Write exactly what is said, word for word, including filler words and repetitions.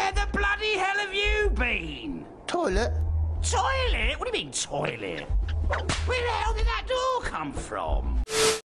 Where the bloody hell have you been? Toilet? Toilet? What do you mean, toilet? Where the hell did that door come from?